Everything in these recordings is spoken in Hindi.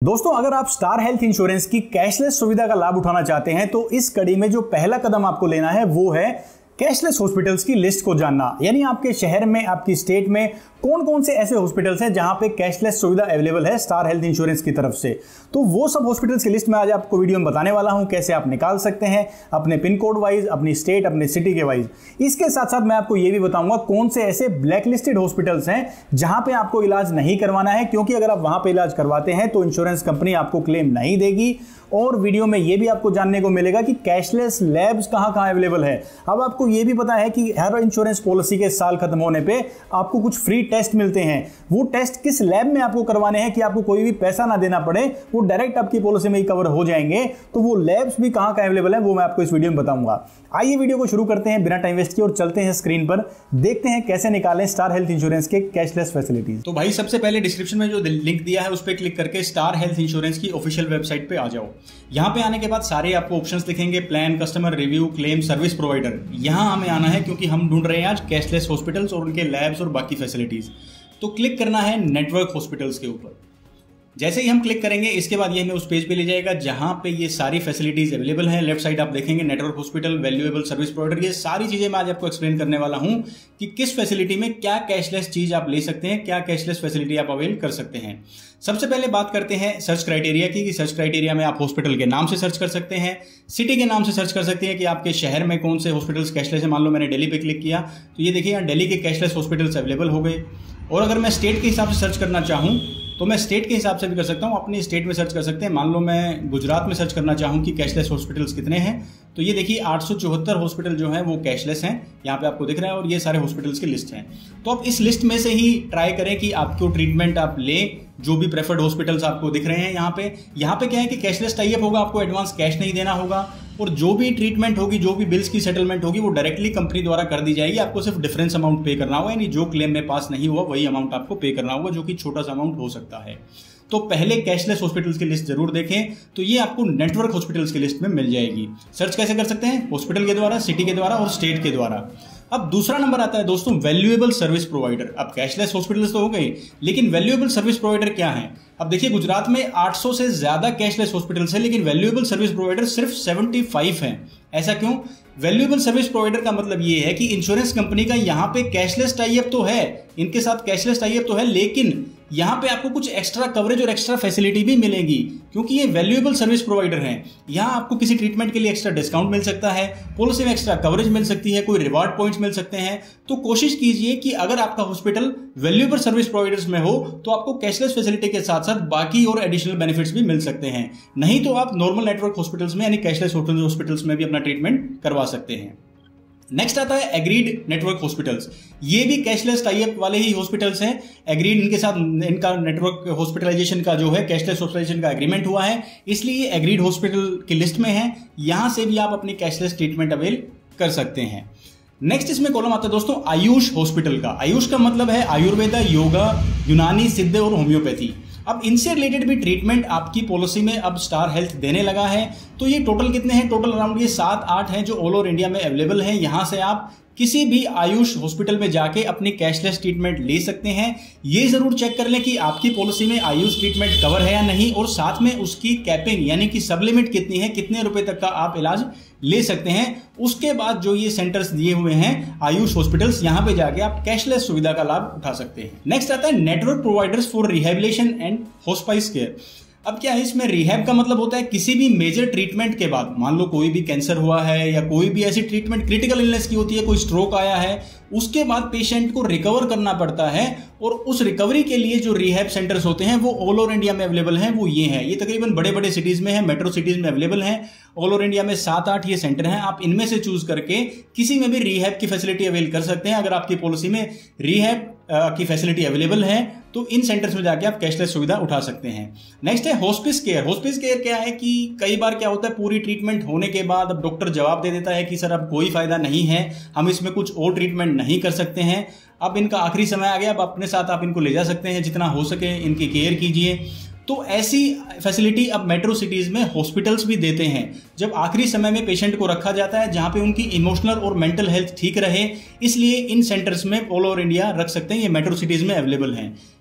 दोस्तों, अगर आप स्टार हेल्थ इंश्योरेंस की कैशलेस सुविधा का लाभ उठाना चाहते हैं तो इस कड़ी में जो पहला कदम आपको लेना है वो है कैशलेस हॉस्पिटल्स की लिस्ट को जानना। यानी आपके शहर में, आपकी स्टेट में कौन कौन से ऐसे हॉस्पिटल्स हैं जहां पे कैशलेस सुविधा अवेलेबल है स्टार हेल्थ इंश्योरेंस की तरफ से। तो वो सब हॉस्पिटल्स की लिस्ट में आज आपको वीडियो में बताने वाला हूं, कैसे आप निकाल सकते हैं अपने पिन कोड वाइज, अपनी स्टेट, अपने सिटी के वाइज। इसके साथ साथ मैं आपको ये भी बताऊंगा कौन से ऐसे ब्लैक लिस्टेड हॉस्पिटल्स हैं जहां पे आपको इलाज नहीं करवाना है, क्योंकि अगर आप वहां पे इलाज करवाते हैं तो इंश्योरेंस कंपनी आपको क्लेम नहीं देगी। और वीडियो में ये भी आपको जानने को मिलेगा कि कैशलेस लैब्स कहां कहां अवेलेबल है। अब आपको ये भी पता है कि हर इंश्योरेंस पॉलिसी के साल खत्म होने पे आपको कुछ फ्री टेस्ट मिलते हैं। वो टेस्ट किस लैब में आपको करवाने हैं कि आपको कोई भी पैसा ना देना पड़े, वो डायरेक्ट आपकी पॉलिसी में ही कवर हो जाएंगे। तो वो लैब्स भी कहां कहां अवेलेबल है वो मैं आपको इस वीडियो में बताऊंगा। आइए वीडियो को शुरू करते हैं बिना टाइम वेस्ट किए और चलते हैं स्क्रीन पर, देखते हैं कैसे निकालें स्टार हेल्थ इंश्योरेंस के कैशलेस फैसिलिटीज। तो भाई सबसे पहले डिस्क्रिप्शन में जो लिंक दिया है उस पर क्लिक करके स्टार हेल्थ इंश्योरेंस की ऑफिशियल वेबसाइट पे आ जाओ। यहाँ पे आने के बाद सारे आपको ऑप्शंस दिखेंगे, plan, customer review, claim, service provider. यहाँ हमें आना है क्योंकि हम ढूंढ रहे हैं आज कैशलेस हॉस्पिटल्स और उनके लैब्स और बाकी फैसिलिटीज। तो क्लिक करना है नेटवर्क हॉस्पिटल्स के ऊपर। जैसे ही हम क्लिक करेंगे इसके बाद ये हमें उस पेज पे ले जाएगा जहां पे ये सारी फैसिलिटीज अवेलेबल हैं। लेफ्ट साइड आप देखेंगे network hospital, valuable service provider. ये सारी चीजें मैं आज आपको एक्सप्लेन करने वाला हूं कि किस फैसिलिटी में क्या कैशलेस चीज आप ले सकते हैं, क्या कैशलेस फैसिलिटी आप अवेल कर सकते हैं। सबसे पहले बात करते हैं सर्च क्राइटेरिया की। सर्च क्राइटेरिया में आप हॉस्पिटल के नाम से सर्च कर सकते हैं, सिटी के नाम से सर्च कर सकते हैं कि आपके शहर में कौन से हॉस्पिटल्स कैशलेस है। मान लो मैंने दिल्ली पे क्लिक किया तो ये देखिए यहाँ दिल्ली के कैशलेस हॉस्पिटल्स अवेलेबल हो गए। और अगर मैं स्टेट के हिसाब से सर्च करना चाहूँ तो मैं स्टेट के हिसाब से भी कर सकता हूँ, अपनी स्टेट में सर्च कर सकते हैं। मान लो मैं गुजरात में सर्च करना चाहूँ कि कैशलेस हॉस्पिटल्स कितने हैं, तो ये देखिए 874 हॉस्पिटल जो हैं वो कैशलेस हैं, यहाँ पे आपको दिख रहा है। और ये सारे हॉस्पिटल्स की लिस्ट हैं। तो आप इस लिस्ट में से ही ट्राई करें कि आपको ट्रीटमेंट आप लें, जो भी प्रेफर्ड हॉस्पिटल्स आपको दिख रहे हैं यहाँ पे क्या है कि कैशलेस टाइप होगा, आपको एडवांस कैश नहीं देना होगा और जो भी ट्रीटमेंट होगी, जो भी बिल्स की सेटलमेंट होगी वो डायरेक्टली कंपनी द्वारा कर दी जाएगी। आपको सिर्फ डिफरेंस अमाउंट पे करना होगा, यानी जो क्लेम में पास नहीं हुआ वही अमाउंट आपको पे करना होगा, जो कि छोटा सा अमाउंट हो सकता है। तो पहले कैशलेस हॉस्पिटल्स की लिस्ट जरूर देखें, तो ये आपको नेटवर्क हॉस्पिटल्स की लिस्ट में मिल जाएगी। सर्च कैसे कर सकते हैं? हॉस्पिटल के द्वारा, सिटी के द्वारा और स्टेट के द्वारा। अब दूसरा नंबर आता है दोस्तों वैल्यूएबल सर्विस प्रोवाइडर। अब कैशलेस हॉस्पिटल्स तो हो गए, लेकिन वैल्यूएबल सर्विस प्रोवाइडर क्या है? अब देखिए गुजरात में 800 से ज्यादा कैशलेस हॉस्पिटल्स हैं, लेकिन वैल्यूएबल सर्विस प्रोवाइडर सिर्फ 75 हैं। ऐसा क्यों? वैल्यूएबल सर्विस प्रोवाइडर का मतलब ये है कि इंश्योरेंस कंपनी का यहाँ पे कैशलेस टाइप तो है, इनके साथ कैशलेस टाइप तो है, लेकिन यहाँ पे आपको कुछ एक्स्ट्रा कवरेज और एक्स्ट्रा फैसिलिटी भी मिलेगी, क्योंकि ये वैल्यूएबल सर्विस प्रोवाइडर हैं। यहाँ आपको किसी ट्रीटमेंट के लिए एक्स्ट्रा डिस्काउंट मिल सकता है, पॉलिसी में एक्स्ट्रा कवरेज मिल सकती है, कोई रिवार्ड पॉइंट्स मिल सकते हैं। तो कोशिश कीजिए कि अगर आपका हॉस्पिटल वैल्यूएबल सर्विस प्रोवाइडर्स में हो तो आपको कैशलेस फैसिलिटी के साथ साथ बाकी और एडिशनल बेनिफिट्स भी मिल सकते हैं। नहीं तो आप नॉर्मल नेटवर्क हॉस्पिटल्स में यानी कैशलेस हॉस्पिटल्स में भी अपना ट्रीटमेंट करवा सकते हैं। नेक्स्ट आता है एग्रीड नेटवर्क हॉस्पिटल्स। ये भी कैशलेस टाइप वाले ही हॉस्पिटल्स हैं। एग्रीड, इनके साथ इनका नेटवर्क हॉस्पिटलाइजेशन का जो है कैशलेस हॉस्पिटलाइजेशन का एग्रीमेंट हुआ है, इसलिए एग्रीड हॉस्पिटल की लिस्ट में है। यहां से भी आप अपनी कैशलेस ट्रीटमेंट अवेल कर सकते हैं। नेक्स्ट इसमें कॉलम आता है दोस्तों आयुष हॉस्पिटल का। आयुष का मतलब है आयुर्वेदा, योगा, यूनानी, सिद्ध और होम्योपैथी। अब इनसे रिलेटेड भी ट्रीटमेंट आपकी पॉलिसी में अब स्टार हेल्थ देने लगा है। तो ये टोटल कितने हैं? टोटल अराउंड ये 7-8 हैं जो ऑल ओवर इंडिया में अवेलेबल हैं। यहां से आप किसी भी आयुष हॉस्पिटल में जाके अपनी कैशलेस ट्रीटमेंट ले सकते हैं। ये जरूर चेक कर लें कि आपकी पॉलिसी में आयुष ट्रीटमेंट कवर है या नहीं, और साथ में उसकी कैपिंग यानी कि सब लिमिट कितनी है, कितने रुपए तक का आप इलाज ले सकते हैं। उसके बाद जो ये सेंटर्स दिए हुए हैं आयुष हॉस्पिटल्स, यहां पे जाके आप कैशलेस सुविधा का लाभ उठा सकते हैं। नेक्स्ट आता है network providers for rehabilitation and hospice care. अब क्या है इसमें? रिहैब का मतलब होता है किसी भी मेजर ट्रीटमेंट के बाद, मान लो कोई भी कैंसर हुआ है या कोई भी ऐसी ट्रीटमेंट क्रिटिकल इलनेस की होती है, कोई स्ट्रोक आया है, उसके बाद पेशेंट को रिकवर करना पड़ता है। और उस रिकवरी के लिए जो रिहैब सेंटर्स होते हैं वो ऑल ओवर इंडिया में अवेलेबल हैं। वो ये हैं, ये तकरीबन बड़े बड़े सिटीज में है, मेट्रो सिटीज में अवेलेबल हैं। ऑल ओवर इंडिया में 7-8 ये सेंटर हैं। आप इनमें से चूज करके किसी में भी रिहैब की फैसिलिटी अवेल कर सकते हैं। अगर आपकी पॉलिसी में रिहैब की फैसिलिटी अवेलेबल है तो इन सेंटर्स में जाके आप कैशलेस सुविधा उठा सकते हैं। नेक्स्ट है हॉस्पिस केयर। हॉस्पिस केयर क्या है कि कई बार क्या होता है पूरी ट्रीटमेंट होने के बाद अब डॉक्टर जवाब दे देता है कि सर अब कोई फायदा नहीं है, हम इसमें कुछ और ट्रीटमेंट नहीं कर सकते हैं, अब इनका आखिरी समय आ गया, अब अपने साथ आप इनको ले जा सकते हैं, जितना हो सके इनकी केयर कीजिए। तो ऐसी फैसिलिटी अब मेट्रो सिटीज में हॉस्पिटल्स भी देते हैं, जब आखिरी समय में पेशेंट को रखा जाता है जहां पे उनकी इमोशनल और मेंटल हेल्थ ठीक रहे, इसलिए इन सेंटर्स में ऑल ओवर इंडिया रख सकते हैं। ये मेट्रो सिटीज में अवेलेबल हैं।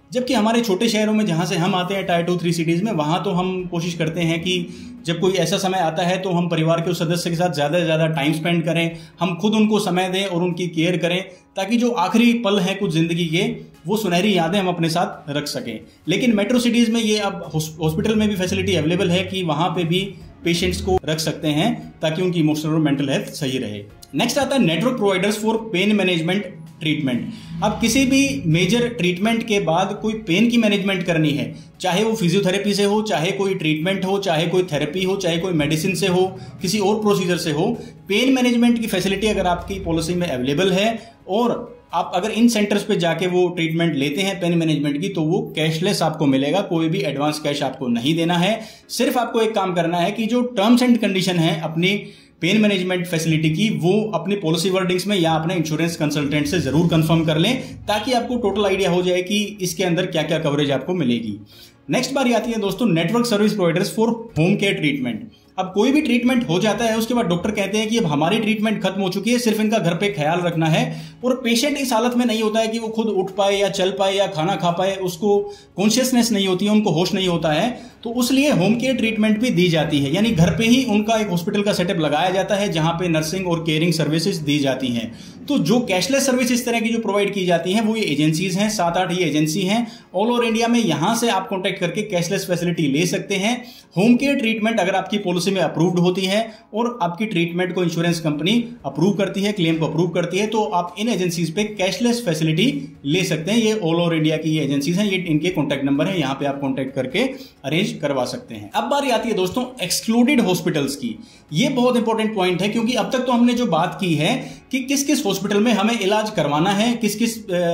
जबकि हमारे छोटे शहरों में जहाँ से हम आते हैं टायर 2-3 सिटीज़ में, वहाँ तो हम कोशिश करते हैं कि जब कोई ऐसा समय आता है तो हम परिवार के उस सदस्य के साथ ज़्यादा से ज़्यादा टाइम स्पेंड करें, हम खुद उनको समय दें और उनकी केयर करें, ताकि जो आखिरी पल हैं कुछ ज़िंदगी के, वो सुनहरी यादें हम अपने साथ रख सकें। लेकिन मेट्रो सिटीज़ में ये अब हॉस्पिटल में भी फैसिलिटी अवेलेबल है कि वहाँ पे भी पेशेंट्स को रख सकते हैं ताकि उनकी इमोशनल और मेंटल हेल्थ सही रहे। नेक्स्ट आता है network providers for pain management treatment. अब किसी भी मेजर ट्रीटमेंट के बाद कोई पेन की मैनेजमेंट करनी है, चाहे वो फिजियोथेरेपी से हो, चाहे कोई ट्रीटमेंट हो, चाहे कोई थेरेपी हो, चाहे कोई मेडिसिन से हो, किसी और प्रोसीजर से हो, पेन मैनेजमेंट की फैसिलिटी अगर आपकी पॉलिसी में अवेलेबल है और आप अगर इन सेंटर्स पे जाके वो ट्रीटमेंट लेते हैं पेन मैनेजमेंट की, तो वो कैशलेस आपको मिलेगा। कोई भी एडवांस कैश आपको नहीं देना है। सिर्फ आपको एक काम करना है कि जो टर्म्स एंड कंडीशन है अपनी पेन मैनेजमेंट फैसिलिटी की, वो अपनी पॉलिसी वर्डिंग्स में या अपने इंश्योरेंस कंसल्टेंट से जरूर कंफर्म कर लें, ताकि आपको टोटल आइडिया हो जाए कि इसके अंदर क्या क्या कवरेज आपको मिलेगी। नेक्स्ट बारी आती है दोस्तों network service providers for home care treatment. अब कोई भी ट्रीटमेंट हो जाता है, उसके बाद डॉक्टर कहते हैं कि अब हमारी ट्रीटमेंट खत्म हो चुकी है, सिर्फ इनका घर पे ख्याल रखना है, और पेशेंट इस हालत में नहीं होता है कि वो खुद उठ पाए या चल पाए या खाना खा पाए, उसको कॉन्शियसनेस नहीं होती है, उनको होश नहीं होता है, तो उसलिए होम केयर ट्रीटमेंट भी दी जाती है। यानी घर पे ही उनका एक हॉस्पिटल का सेटअप लगाया जाता है जहां पे नर्सिंग और केयरिंग सर्विसेज दी जाती हैं। तो जो कैशलेस सर्विस इस तरह की जो प्रोवाइड की जाती हैं, वो ये एजेंसीज हैं, 7-8 ये एजेंसी हैं ऑल ओवर इंडिया में। यहां से आप कॉन्टैक्ट करके कैशलेस फैसिलिटी ले सकते हैं। होम केयर ट्रीटमेंट अगर आपकी पॉलिसी में अप्रूव्ड होती है और आपकी ट्रीटमेंट को इंश्योरेंस कंपनी अप्रूव करती है, क्लेम को अप्रूव करती है, तो आप इन एजेंसीज पे कैशलेस फैसिलिटी ले सकते हैं। ये ऑल ओवर इंडिया की ये एजेंसीज हैं, ये इनके कॉन्टैक्ट नंबर है, यहां पे आप कॉन्टैक्ट करके अरेंज करवा सकते हैं। अब बारी आती है दोस्तों एक्सक्लूडेड हॉस्पिटल्स की। ये बहुत इंपॉर्टेंट पॉइंट है, क्योंकि अब तक तो हमने जो बात की है कि किस किस हॉस्पिटल में हमें इलाज करवाना है, किस किस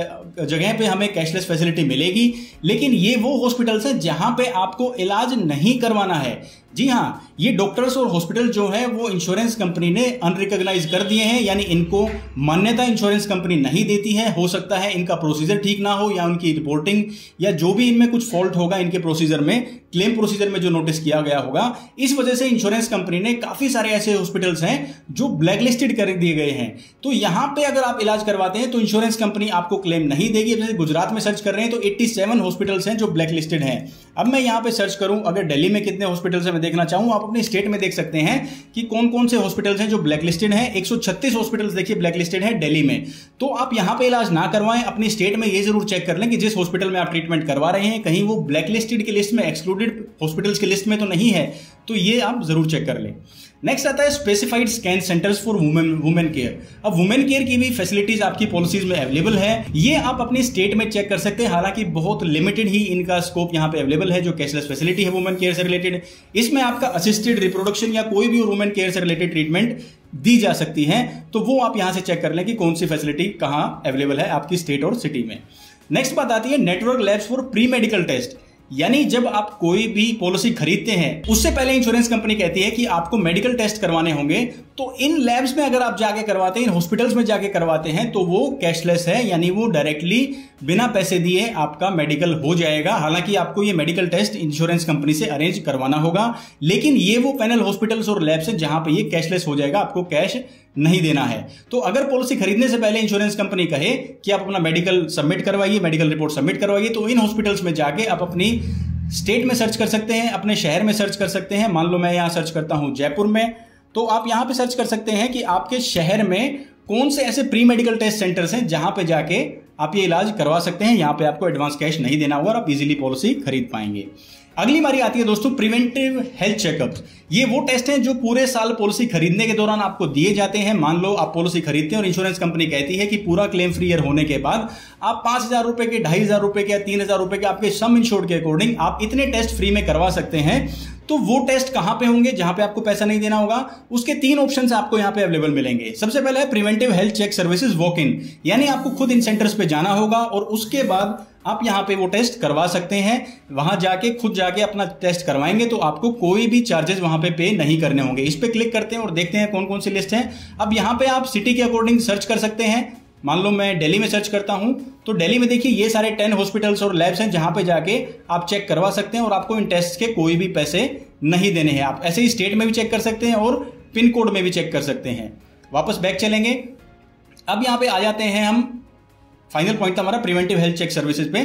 जगह पे हमें कैशलेस फैसिलिटी मिलेगी, लेकिन ये वो हॉस्पिटल्स हैं जहां पे आपको इलाज नहीं करवाना है। जी हाँ, ये डॉक्टर्स और हॉस्पिटल जो है वो इंश्योरेंस कंपनी ने अनरिकॉग्नाइज कर दिए हैं, यानी इनको मान्यता इंश्योरेंस कंपनी नहीं देती है। हो सकता है इनका प्रोसीजर ठीक ना हो, या उनकी रिपोर्टिंग या जो भी इनमें कुछ फॉल्ट होगा इनके प्रोसीजर में, क्लेम प्रोसीजर में जो नोटिस किया गया होगा, इस वजह से इंश्योरेंस कंपनी ने काफी सारे ऐसे हॉस्पिटल्स हैं जो ब्लैकलिस्टेड कर दिए गए हैं। तो यहां पे अगर आप इलाज करवाते हैं तो इंश्योरेंस कंपनी आपको क्लेम नहीं देगी। जैसे गुजरात में सर्च कर रहे हैं तो 87 हॉस्पिटल्स हैं जो ब्लैकलिस्टेड हैं। अब मैं यहां पे सर्च करूं, अगर दिल्ली में कितने हॉस्पिटल्स हैं मैं देखना चाहूं, आप अपने स्टेट में देख सकते हैं कि कौन कौन से हॉस्पिटल्स हैं जो ब्लैकलिस्टेड हैं। 136 हॉस्पिटल्स देखिए ब्लैकलिस्टेड है दिल्ली में। तो आप यहां पे इलाज ना करवाएं, अपनी स्टेट में ये जरूर चेक कर लें कि जिस हॉस्पिटल में आप ट्रीटमेंट करवा रहे हैं कहीं वो ब्लैकलिस्टेड की लिस्ट में, एक्सक्लूडेड हॉस्पिटल्स की लिस्ट में तो नहीं है, तो ये आप जरूर चेक कर लें। नेक्स्ट आता है specified scan centres for women care. अब वुमेन केयर की भी फैसिलिटीज आपकी पॉलिसीज में अवेलेबल है, ये आप अपनी स्टेट में चेक कर सकते हैं। हालांकि बहुत लिमिटेड ही इनका स्कोप यहां पे अवेलेबल है जो कैशलेस फैसिलिटी है वुमेन केयर से रिलेटेड। इसमें आपका असिस्टेड रिप्रोडक्शन या कोई भी वुमेन केयर से रिलेटेड ट्रीटमेंट दी जा सकती है, तो वो आप यहां से चेक कर लें कि कौन सी फैसिलिटी कहां अवेलेबल है आपकी स्टेट और सिटी में। नेक्स्ट बात आती है network labs for pre medical test. यानी जब आप कोई भी पॉलिसी खरीदते हैं उससे पहले इंश्योरेंस कंपनी कहती है कि आपको मेडिकल टेस्ट करवाने होंगे, तो इन लैब्स में अगर आप जाके करवाते हैं, इन हॉस्पिटल्स में जाके करवाते हैं, तो वो कैशलेस है, यानी वो डायरेक्टली बिना पैसे दिए आपका मेडिकल हो जाएगा। हालांकि आपको ये मेडिकल टेस्ट इंश्योरेंस कंपनी से अरेंज करवाना होगा, लेकिन ये वो पैनल हॉस्पिटल्स और लैब्स हैं जहां पे ये कैशलेस हो जाएगा, आपको कैश नहीं देना है। तो अगर पॉलिसी खरीदने से पहले इंश्योरेंस कंपनी कहे कि आप अपना मेडिकल सबमिट करवाइए, मेडिकल रिपोर्ट सबमिट करवाइए, तो इन हॉस्पिटल्स में जाके आप अपनी स्टेट में सर्च कर सकते हैं, अपने शहर में सर्च कर सकते हैं। मान लो मैं यहां सर्च करता हूं जयपुर में, तो आप यहां पे सर्च कर सकते हैं कि आपके शहर में कौन से ऐसे प्री मेडिकल टेस्ट सेंटर्स हैं जहां पे जाके आप ये इलाज करवा सकते हैं। यहां पे आपको एडवांस कैश नहीं देना होगा और आप इजीली पॉलिसी खरीद पाएंगे। अगली बारी आती है दोस्तों प्रिवेंटिव हेल्थ चेकअप्स। ये वो टेस्ट हैं जो पूरे साल पॉलिसी खरीदने के दौरान आपको दिए जाते हैं। मान लो आप पॉलिसी खरीदते हैं और इंश्योरेंस कंपनी कहती है कि पूरा क्लेम फ्री ईयर होने के बाद आप 5,000 रुपए के, 2,500 रुपए के या 3,000 रुपए के आपके सम इंश्योर्ड के अकॉर्डिंग आप इतने टेस्ट फ्री में करवा सकते हैं। तो वो टेस्ट कहां पे होंगे जहां पे आपको पैसा नहीं देना होगा? उसके 3 ऑप्शंस आपको यहां पे अवेलेबल मिलेंगे। सबसे पहले है preventive health check services walk in, यानी आपको खुद इन सेंटर्स पे जाना होगा और उसके बाद आप यहां पे वो टेस्ट करवा सकते हैं। वहां जाके खुद जाके अपना टेस्ट करवाएंगे तो आपको कोई भी चार्जेस वहां पे नहीं करने होंगे। इस पे क्लिक करते हैं और देखते हैं कौन कौन सी लिस्ट है। अब यहां पे आप सिटी के अकॉर्डिंग सर्च कर सकते हैं। मान लो मैं दिल्ली में सर्च करता हूं, तो दिल्ली में देखिए ये सारे 10 हॉस्पिटल्स और लैब्स हैं जहां पे जाके आप चेक करवा सकते हैं और आपको इन टेस्ट के कोई भी पैसे नहीं देने हैं। आप ऐसे ही स्टेट में भी चेक कर सकते हैं और पिन कोड में भी चेक कर सकते हैं। वापस बैक चलेंगे। अब यहां पे आ जाते हैं हम, फाइनल पॉइंट था हमारा प्रिवेंटिव हेल्थ चेक सर्विसेज पे।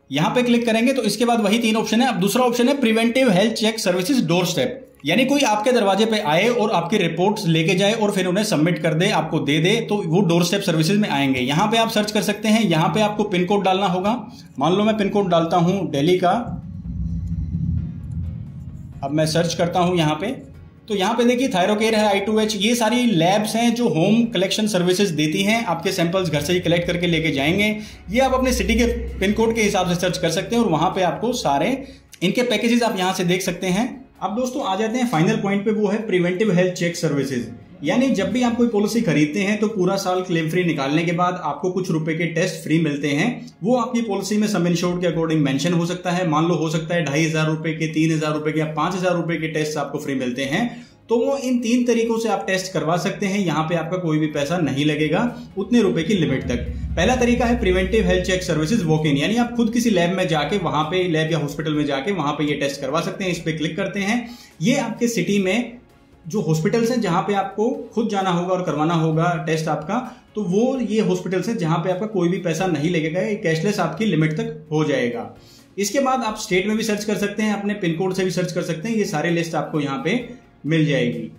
यहां पे क्लिक करेंगे तो इसके बाद वही 3 ऑप्शन है। अब दूसरा ऑप्शन है preventive health check services door step, यानी कोई आपके दरवाजे पे आए और आपकी रिपोर्ट्स लेके जाए और फिर उन्हें सबमिट कर दे, आपको दे दे, तो वो डोर स्टेप सर्विसेज में आएंगे। यहां पे आप सर्च कर सकते हैं। यहां पे आपको पिन कोड डालना होगा। मान लो मैं पिन कोड डालता हूं दिल्ली का। अब मैं सर्च करता हूं यहां पे, तो यहां पे देखिए थायरोकेयर है, I2H, ये सारी लैब्स हैं जो होम कलेक्शन सर्विसेज देती हैं। आपके सैंपल्स घर से ही कलेक्ट करके लेके जाएंगे। ये आप अपने सिटी के पिन कोड के हिसाब से सर्च कर सकते हैं और वहां पे आपको सारे इनके पैकेजेस आप यहां से देख सकते हैं। अब दोस्तों आ जाते हैं फाइनल पॉइंट पे, वो है प्रिवेंटिव हेल्थ चेक सर्विसेज। यानी जब भी आप कोई पॉलिसी खरीदते हैं तो पूरा साल क्लेम फ्री निकालने के बाद आपको कुछ रुपए के टेस्ट फ्री मिलते हैं। वो आपकी पॉलिसी में सम इंश्योर्ड के अकॉर्डिंग मेंशन हो सकता है। मान लो हो सकता है 2500 रुपए के, 3000 रुपए के या 5000 रुपए के टेस्ट आपको फ्री मिलते हैं। तो वो इन 3 तरीकों से आप टेस्ट करवा सकते हैं। यहां पे आपका कोई भी पैसा नहीं लगेगा उतने रुपए की लिमिट तक। पहला तरीका है preventive health check services walk in, यानी आप खुद किसी लैब में जाके, वहां पे लैब या हॉस्पिटल में जाके वहां पे ये टेस्ट करवा सकते हैं। इस पे क्लिक करते हैं। ये आपके सिटी में जो हॉस्पिटल्स हैं जहां पे आपको खुद जाना होगा और करवाना होगा टेस्ट आपका, तो वो ये हॉस्पिटल्स हैं जहां पे आपका कोई भी पैसा नहीं लगेगा, कैशलेस आपकी लिमिट तक हो जाएगा। इसके बाद आप स्टेट में भी सर्च कर सकते हैं, अपने पिन कोड से भी सर्च कर सकते हैं। ये सारे लिस्ट आपको यहाँ पे मिल जाएगी।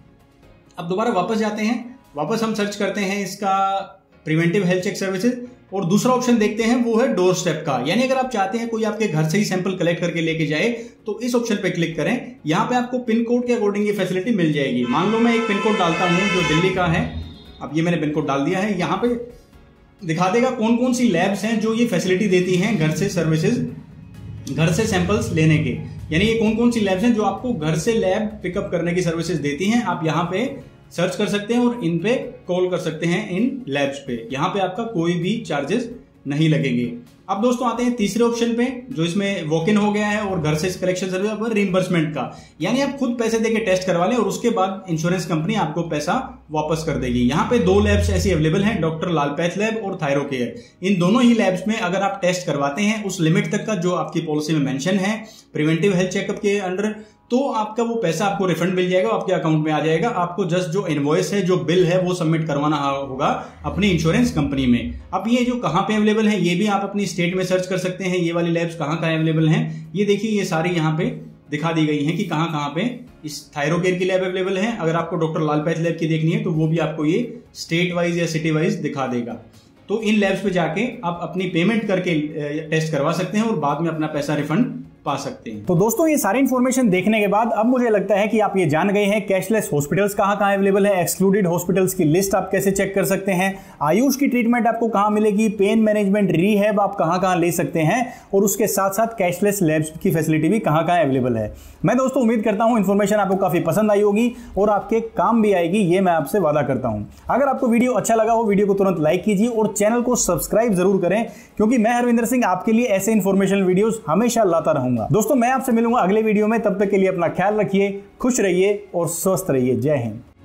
अब दोबारा वापस जाते हैं। वापस हम सर्च करते हैं इसका प्रिवेंटिव हेल्थ चेक सर्विसेज और दूसरा ऑप्शन देखते हैं, वो है डोर स्टेप का। यानी अगर आप चाहते हैं कोई आपके घर से ही सैंपल कलेक्ट करके लेके जाए तो इस ऑप्शन पे क्लिक करें। यहां पे आपको पिन कोड के अकॉर्डिंग ये फैसिलिटी मिल जाएगी। मान लो मैं एक पिन कोड डालता हूं जो दिल्ली का है। अब ये मैंने पिन कोड डाल दिया है। यहां पे दिखा देगा कौन कौन सी लैब्स हैं जो ये फैसिलिटी देती हैं घर से सर्विसेज, घर से सैंपल्स लेने के। यानी ये कौन कौन सी लैब्स हैं जो आपको घर से लैब पिकअप करने की सर्विसेज देती हैं। आप यहाँ पे सर्च कर सकते हैं और इन पे कॉल कर सकते हैं इन लैब्स पे। यहाँ पे आपका कोई भी चार्जेस नहीं लगेंगे। अब दोस्तों आते हैं तीसरे ऑप्शन पे, जो इसमें वॉक इन हो गया है और घर से कलेक्शन सर्विस पर रिइंबर्समेंट का। यानी आप खुद पैसे देके टेस्ट करवा लें और उसके बाद इंश्योरेंस कंपनी आपको पैसा वापस कर देगी। यहाँ पे 2 लैब्स ऐसी अवेलेबल हैं, डॉक्टर लालपैथ लैब और थायरोकेयर। इन दोनों ही लैब्स में अगर आप टेस्ट करवाते हैं उस लिमिट तक का जो आपकी पॉलिसी में मेंशन है प्रिवेंटिव हेल्थ चेकअप के अंडर, तो आपका वो पैसा आपको रिफंड मिल जाएगा, आपके अकाउंट में आ जाएगा। आपको जस्ट जो इनवॉइस है, जो बिल है, वो सबमिट करवाना होगा अपनी इंश्योरेंस कंपनी में। अब ये जो कहां पे अवेलेबल है ये भी आप अपनी स्टेट में सर्च कर सकते हैं। ये वाली लैब्स कहां अवेलेबल हैं ये देखिए, ये सारी यहाँ पे दिखा दी गई हैं कि कहां पे इस थायरोकेयर की लैब अवेलेबल है। अगर आपको डॉक्टर लालपैथ लैब की देखनी है तो वो भी आपको ये स्टेट वाइज या सिटी वाइज दिखा देगा। तो इन लैब्स पे जाके आप अपनी पेमेंट करके टेस्ट करवा सकते हैं और बाद में अपना पैसा रिफंड पा सकते हैं। तो दोस्तों ये सारी इंफॉर्मेशन देखने के बाद अब मुझे लगता है कि आप ये जान गए हैं कैशलेस हॉस्पिटल्स कहां अवेलेबल है, एक्सक्लूडेड हॉस्पिटल्स की लिस्ट आप कैसे चेक कर सकते हैं, आयुष की ट्रीटमेंट आपको कहां मिलेगी, पेन मैनेजमेंट, रीहैब आप कहां ले सकते हैं और उसके साथ साथ कैशलेस लैब्स की फैसिलिटी भी कहां अवेलेबल है। मैं दोस्तों उम्मीद करता हूं इन्फॉर्मेशन आपको काफी पसंद आई होगी और आपके काम भी आएगी, ये मैं आपसे वादा करता हूं। अगर आपको वीडियो अच्छा लगा हो वीडियो को तुरंत लाइक कीजिए और चैनल को सब्सक्राइब जरूर करें, क्योंकि मैं हरविंदर सिंह आपके लिए ऐसे इंफॉर्मेशन वीडियोस हमेशा लाता रहूंगा। दोस्तों मैं आपसे मिलूंगा अगले वीडियो में, तब तक के लिए अपना ख्याल रखिए, खुश रहिए और स्वस्थ रहिए। जय हिंद।